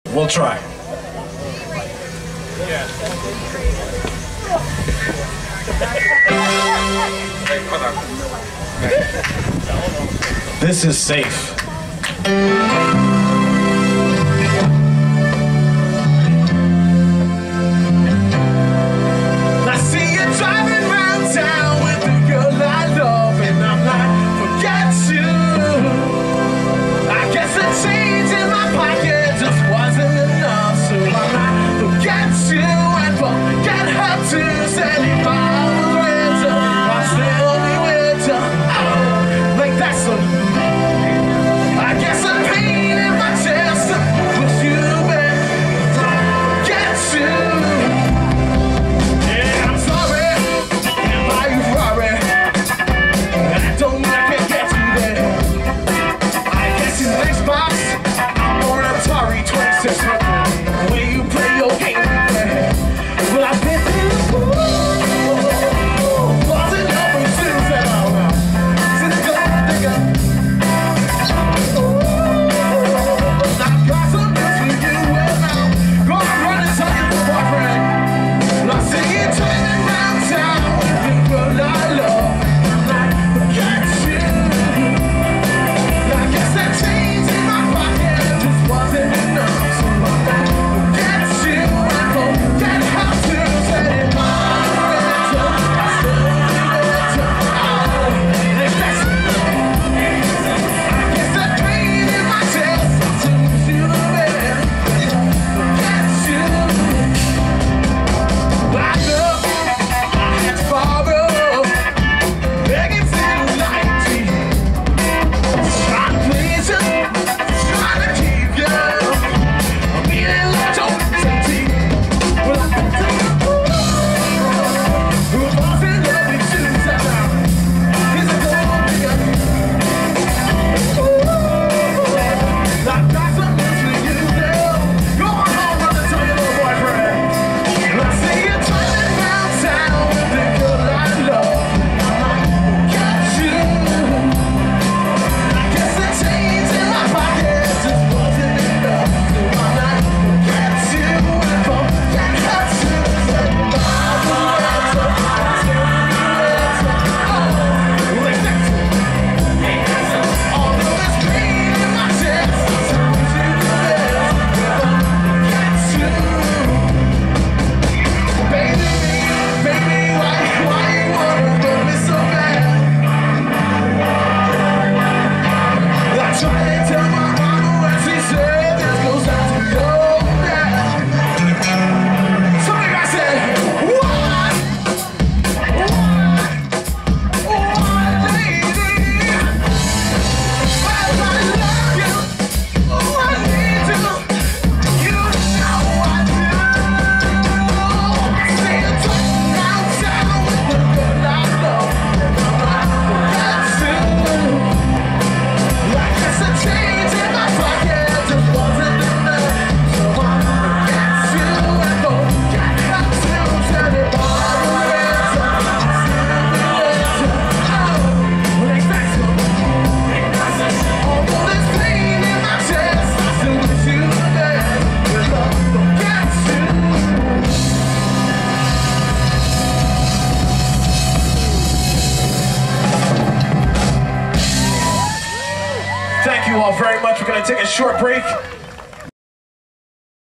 We'll try. This is safe. I see you driving round town with the girl I love, and I'm not forget you. I guess the change in my pocket just wasn't enough, so I'm not forget you and forget her too. Said if I was with her, I'd still be with her. Oh, like that's a I guess a pain in my chest with you, man. Forget you. Yeah, I'm sorry, and why you sorry? I don't know I can get you there. I guess it's Xbox or Atari 2600. The way you play your game, man. Well, I've been through the pool. Wasn't up with you, said I don't know. Since the nigga. I've got some news for you, and now go on, run and tell your boyfriend. I see you turning around town with the girl I love. Forget you. I guess that change in my pocket just wasn't enough, so I'm not forget you and forget how to say it. I'm better, I still be better. Oh, and that's I guess that pain in my chest turns you to better. Forget you. Back up, I had to borrow, begging to like you. Trying to please you, trying to keep you. I'm being like empty. Well, I can tell you who was in love with you somehow. Is it gonna be a I've got some news for you, girl. Go on home, run and tell your little boyfriend. I see you turning round town with the girl I love. Forget you. I guess the change in my pocket just wasn't enough, so I'm not forget you and forget how to say I'm better, I still be better. Oh, like that. Although there's pain in my chest, turns you to better. Forget you. Baby, why you wanna do me so bad? I tried to tell my mama what she said, this goes out to your dad. Somebody got said, why, lady? Well, I love you, I need you, you know I do. See you turning round town with the girl I love, and I'm not forget you. I guess the change in my pocket just wasn't enough, so I'm forget you and forget how to say it. I'm better, I still be better. Oh, like that's although there's pain in my chest, I still wish you the best. But love, forget you. Thank you all very much. We're going to take a short break.